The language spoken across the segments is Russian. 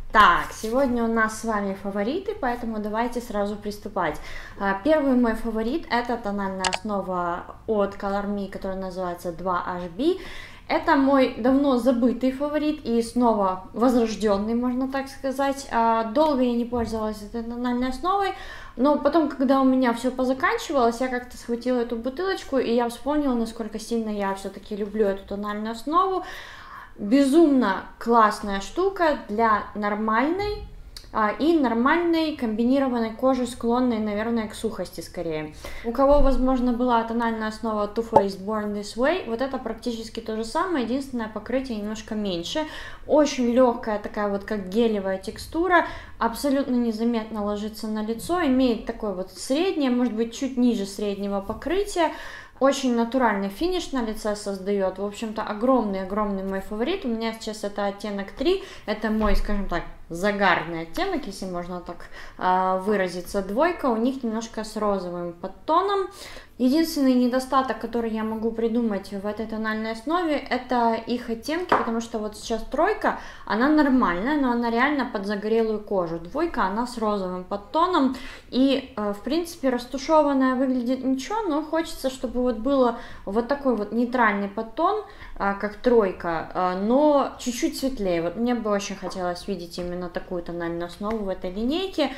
Так, сегодня у нас с вами фавориты, поэтому давайте сразу приступать. Первый мой фаворит — это тональная основа от Color Me, которая называется 2HB. Это мой давно забытый фаворит и снова возрожденный, можно так сказать. Долго я не пользовалась этой тональной основой, но потом, когда у меня все позаканчивалось, я как-то схватила эту бутылочку, и я вспомнила, насколько сильно я все-таки люблю эту тональную основу. Безумно классная штука для нормальной и нормальной комбинированной кожи, склонной, наверное, к сухости скорее. У кого, возможно, была тональная основа Too Faced Born This Way, вот это практически то же самое, единственное, покрытие немножко меньше. Очень легкая такая вот как гелевая текстура, абсолютно незаметно ложится на лицо, имеет такое вот среднее, может быть, чуть ниже среднего покрытия. Очень натуральный финиш на лице создает. В общем-то, огромный мой фаворит. У меня сейчас это оттенок 3. Это мой, скажем так, загарный оттенок, если можно так выразиться. Двойка у них немножко с розовым подтоном. Единственный недостаток, который я могу придумать в этой тональной основе, это их оттенки, потому что вот сейчас тройка, она нормальная, но она реально под загорелую кожу. Двойка, она с розовым подтоном, и, в принципе, растушеванная выглядит ничего, но хочется, чтобы вот было вот такой вот нейтральный подтон, как тройка, но чуть-чуть светлее. Вот мне бы очень хотелось видеть именно такую тональную основу в этой линейке.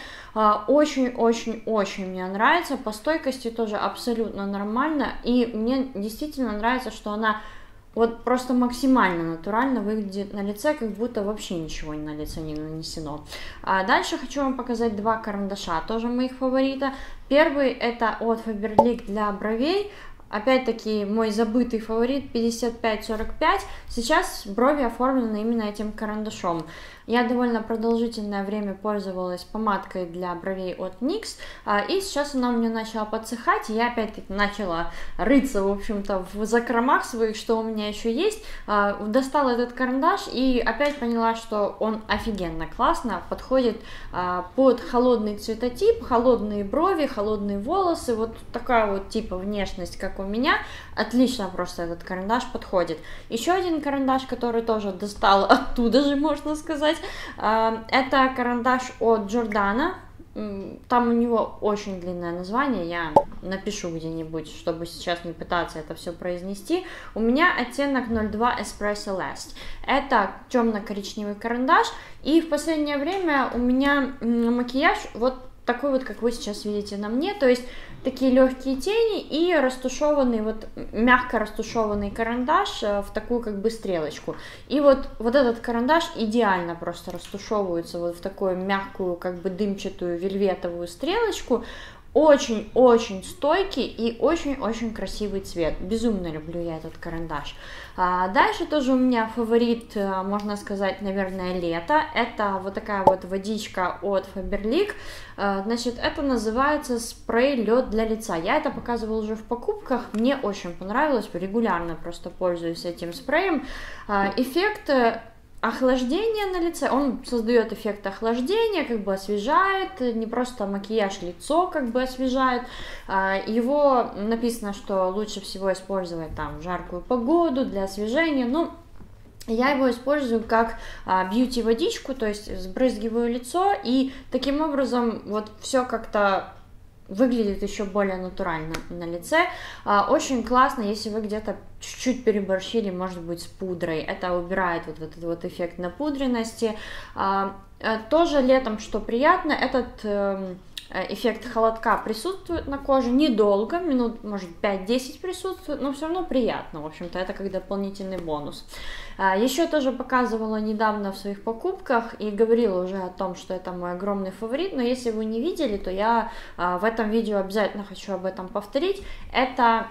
Очень мне нравится. По стойкости тоже абсолютно нормально. И мне действительно нравится, что она вот просто максимально натурально выглядит на лице, как будто вообще ничего на лице не нанесено. Дальше хочу вам показать два карандаша, тоже моих фаворита. Первый это от Faberlic для бровей. Опять-таки мой забытый фаворит 5545. Сейчас брови оформлены именно этим карандашом. Я довольно продолжительное время пользовалась помадкой для бровей от NYX, и сейчас она у меня начала подсыхать, и я опять-таки начала рыться, в общем-то, в закромах своих, что у меня еще есть. Достала этот карандаш и опять поняла, что он офигенно классно подходит под холодный цветотип, холодные брови, холодные волосы, вот такая вот типа внешность, как у меня. Отлично просто этот карандаш подходит. Еще один карандаш, который тоже достала оттуда же, можно сказать, это карандаш от Giordano. Там у него очень длинное название, я напишу где-нибудь, чтобы сейчас не пытаться это все произнести. У меня оттенок 02 Espresso Last. Это темно-коричневый карандаш, и в последнее время у меня макияж вот такой вот, как вы сейчас видите на мне, то есть такие легкие тени и растушеванный, вот мягко растушеванный карандаш в такую как бы стрелочку. И вот этот карандаш идеально просто растушевывается вот в такую мягкую как бы дымчатую вельветовую стрелочку. Очень стойкий и очень красивый цвет. Безумно люблю я этот карандаш. Дальше тоже у меня фаворит, можно сказать, наверное, лето. Это вот такая вот водичка от Faberlic. Значит, это называется спрей лед для лица. Я это показывала уже в покупках. Мне очень понравилось. Регулярно просто пользуюсь этим спреем. Эффект охлаждение на лице, он создает эффект охлаждения, как бы освежает, не просто макияж, лицо как бы освежает. Его написано, что лучше всего использовать там в жаркую погоду для освежения, но я его использую как бьюти-водичку, то есть сбрызгиваю лицо, и таким образом вот все как-то выглядит еще более натурально на лице. Очень классно, если вы где-то чуть-чуть переборщили, может быть, с пудрой. Это убирает вот этот вот эффект напудренности. Тоже летом, что приятно, этот эффект холодка присутствует на коже недолго, минут, может, 5-10 присутствует, но все равно приятно, в общем-то, это как дополнительный бонус. Еще тоже показывала недавно в своих покупках и говорила уже о том, что это мой огромный фаворит, но если вы не видели, то я в этом видео обязательно хочу об этом повторить. Это,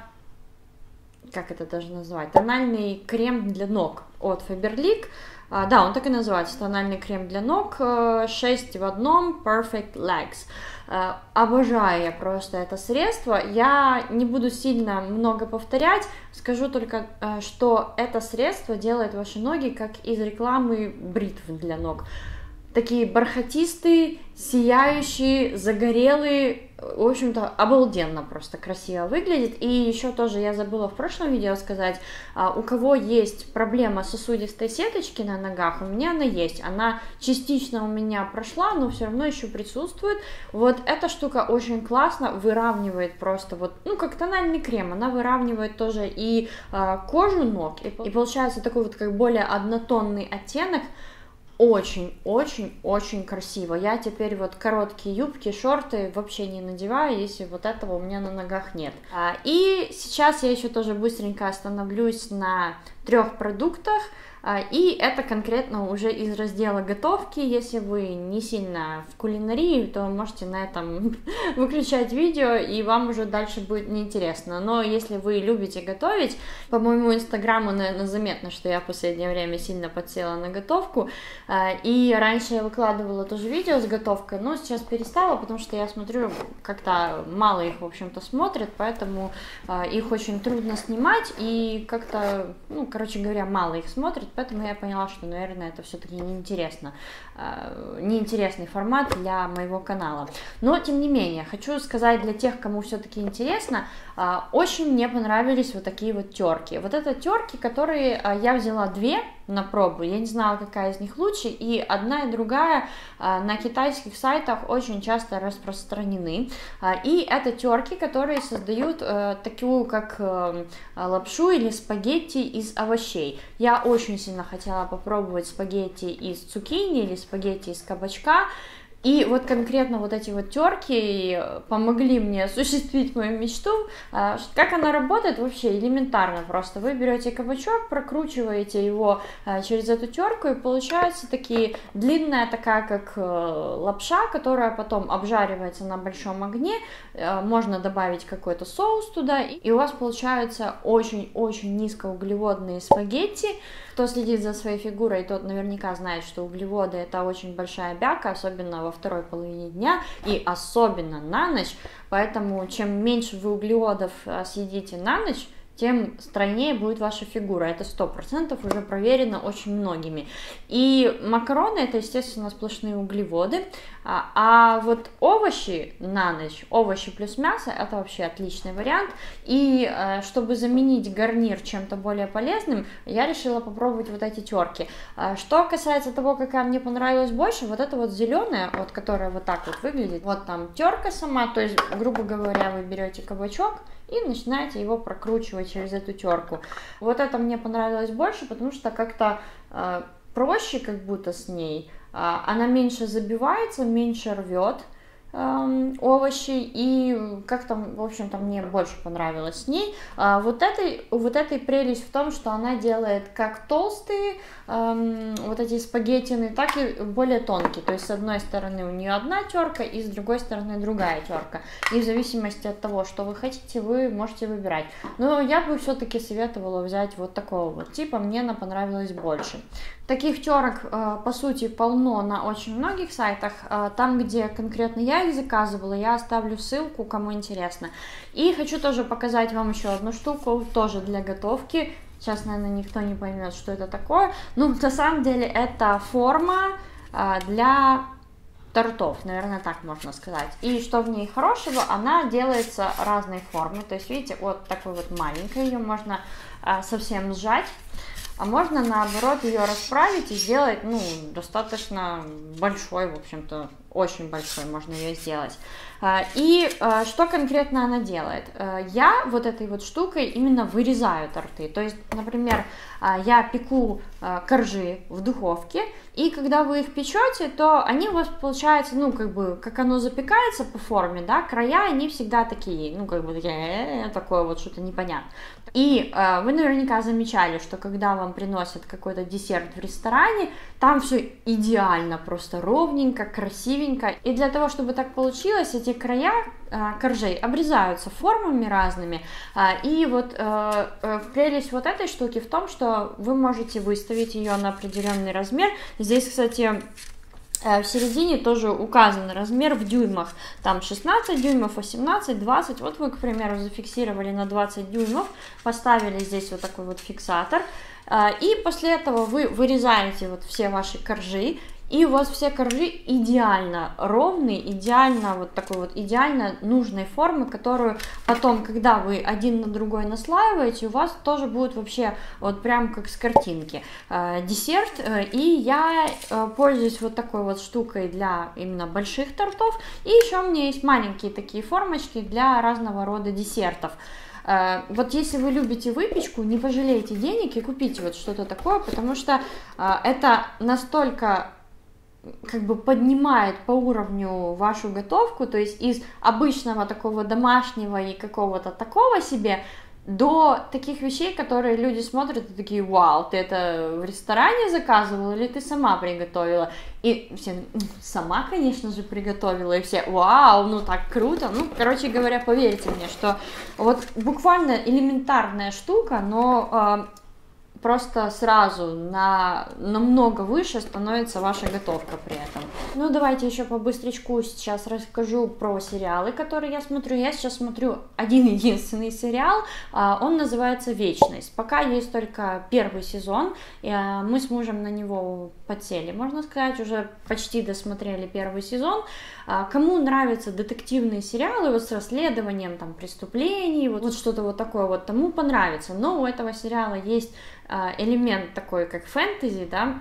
как это даже назвать, тональный крем для ног от Faberlic. Да, он так и называется, тональный крем для ног, 6 в одном, Perfect Legs. Обожаю я просто это средство, я не буду сильно много повторять, скажу только, что это средство делает ваши ноги как из рекламы бритв для ног. такие бархатистые, сияющие, загорелые, в общем-то, обалденно просто красиво выглядит. И еще тоже я забыла в прошлом видео сказать, у кого есть проблема сосудистой сеточки на ногах, у меня она есть, она частично у меня прошла, но все равно еще присутствует. Вот эта штука очень классно выравнивает просто вот, ну, как тональный крем, она выравнивает тоже и кожу ног, и получается такой вот как более однотонный оттенок. Очень-очень-очень красиво. Я теперь вот короткие юбки, шорты вообще не надеваю, если вот этого у меня на ногах нет. И сейчас я еще тоже быстренько остановлюсь на 3 продуктах. И это конкретно уже из раздела готовки. Если вы не сильно в кулинарии, то можете на этом выключать видео, и вам уже дальше будет неинтересно. Но если вы любите готовить, по моему инстаграму, наверное, заметно, что я в последнее время сильно подсела на готовку. И раньше я выкладывала тоже видео с готовкой, но сейчас перестала, потому что я смотрю, как-то мало их, в общем-то, смотрят, поэтому их очень трудно снимать, и как-то, ну, короче говоря, мало их смотрят. Поэтому я поняла, что, наверное, это все-таки неинтересно, неинтересный формат для моего канала. Но, тем не менее, хочу сказать для тех, кому все-таки интересно, очень мне понравились вот такие вот терки. Вот это терки, которые я взяла 2 на пробу, я не знала, какая из них лучше, и одна и другая на китайских сайтах очень часто распространены. И это терки, которые создают такую, как лапшу или спагетти из овощей. Я очень сильно хотела попробовать спагетти из цукини или спагетти из кабачка. И вот конкретно вот эти вот терки помогли мне осуществить мою мечту. Как она работает? Вообще элементарно просто. Вы берете кабачок, прокручиваете его через эту терку, и получается такие длинная такая как лапша, которая потом обжаривается на большом огне. Можно добавить какой-то соус туда, и у вас получаются очень-очень низкоуглеводные спагетти. Кто следит за своей фигурой, тот наверняка знает, что углеводы — это очень большая бяка, особенно во второй половине дня и особенно на ночь. Поэтому чем меньше вы углеводов съедите на ночь, тем стройнее будет ваша фигура. Это 100% уже проверено очень многими. И макароны — это, естественно, сплошные углеводы. А вот овощи на ночь, овощи плюс мясо — это вообще отличный вариант. И чтобы заменить гарнир чем-то более полезным, я решила попробовать вот эти терки. Что касается того, какая мне понравилась больше, вот эта вот зеленая, вот которая вот так вот выглядит, вот там терка сама, то есть, грубо говоря, вы берете кабачок и начинаете его прокручивать через эту терку. Вот это мне понравилось больше, потому что как-то проще как будто с ней. Она меньше забивается, меньше рвет овощи, и как-то, в общем-то, мне больше понравилось с ней. Вот этой прелесть в том, что она делает как толстые вот эти спагеттины, так и более тонкие. То есть с одной стороны у нее одна терка, и с другой стороны другая терка. И в зависимости от того, что вы хотите, вы можете выбирать. Но я бы все-таки советовала взять вот такого вот типа, мне она понравилась больше. Таких терок, по сути, полно на очень многих сайтах. Там, где конкретно я их заказывала, я оставлю ссылку, кому интересно. И хочу тоже показать вам еще одну штуку, тоже для готовки. Сейчас, наверное, никто не поймет, что это такое. Ну, на самом деле, это форма для тортов, наверное, так можно сказать. И что в ней хорошего, она делается разной формы. То есть, видите, вот такой вот маленькой, ее можно совсем сжать. А можно, наоборот, ее расправить и сделать, ну, достаточно большой, в общем-то, очень большой можно ее сделать. И что конкретно она делает? Я вот этой вот штукой именно вырезаю торты. То есть, например, я пеку коржи в духовке, и когда вы их печете, то они у вас получаются, ну, как бы, как оно запекается по форме, да, края, они всегда такие, ну, как бы, такое вот что-то непонятное. И вы наверняка замечали, что когда вам приносят какой-то десерт в ресторане, там все идеально, просто ровненько, красивенько. И для того, чтобы так получилось, эти края коржей обрезаются формами разными. И вот прелесть вот этой штуки в том, что вы можете выставить ее на определенный размер. Здесь, кстати, в середине тоже указан размер в дюймах, там 16 дюймов, 18, 20, вот вы, к примеру, зафиксировали на 20 дюймов, поставили здесь вот такой вот фиксатор, и после этого вы вырезаете вот все ваши коржи, и у вас все коржи идеально ровные, идеально вот такой вот идеально нужной формы, которую потом, когда вы один на другой наслаиваете, у вас тоже будет вообще вот прям как с картинки десерт. И я пользуюсь вот такой вот штукой для именно больших тортов, и еще у меня есть маленькие такие формочки для разного рода десертов. Вот если вы любите выпечку, не пожалейте денег и купите вот что-то такое, потому что это настолько как бы поднимает по уровню вашу готовку, то есть из обычного такого домашнего и какого-то такого себе до таких вещей, которые люди смотрят и такие: вау, ты это в ресторане заказывала или ты сама приготовила? И все: сама, конечно же, приготовила, и все: вау, ну так круто. Ну, короче говоря, поверьте мне, что вот буквально элементарная штука, но просто сразу намного выше становится ваша готовка при этом. Ну, давайте еще по быстрячку сейчас расскажу про сериалы, которые я смотрю. Я сейчас смотрю один единственный сериал, он называется «Вечность». Пока есть только первый сезон, мы с мужем на него подсели, можно сказать, уже почти досмотрели первый сезон. Кому нравятся детективные сериалы вот с расследованием там преступлений, вот что-то вот такое вот, тому понравится. Но у этого сериала есть элемент такой, как фэнтези, да,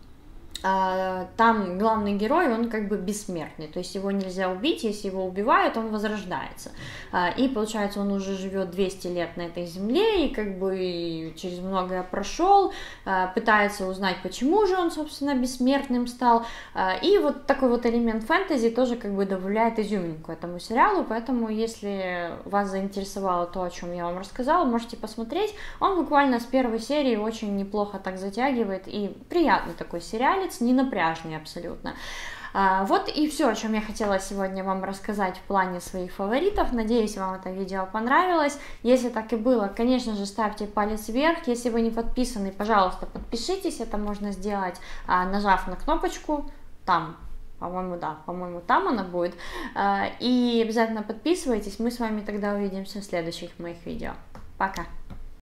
там главный герой, он как бы бессмертный, то есть его нельзя убить, если его убивают, он возрождается, и получается, он уже живет 200 лет на этой земле, и как бы через многое прошел, пытается узнать, почему же он, собственно, бессмертным стал, и вот такой вот элемент фэнтези тоже как бы добавляет изюминку этому сериалу, поэтому если вас заинтересовало то, о чем я вам рассказала, можете посмотреть, он буквально с первой серии очень неплохо так затягивает, и приятный такой сериалец, не напряжный абсолютно. Вот и все, о чем я хотела сегодня вам рассказать в плане своих фаворитов. Надеюсь, вам это видео понравилось. Если так и было, конечно же, ставьте палец вверх. Если вы не подписаны, пожалуйста, подпишитесь. Это можно сделать, нажав на кнопочку там. По-моему, да, по-моему, там она будет. И обязательно подписывайтесь. Мы с вами тогда увидимся в следующих моих видео. Пока!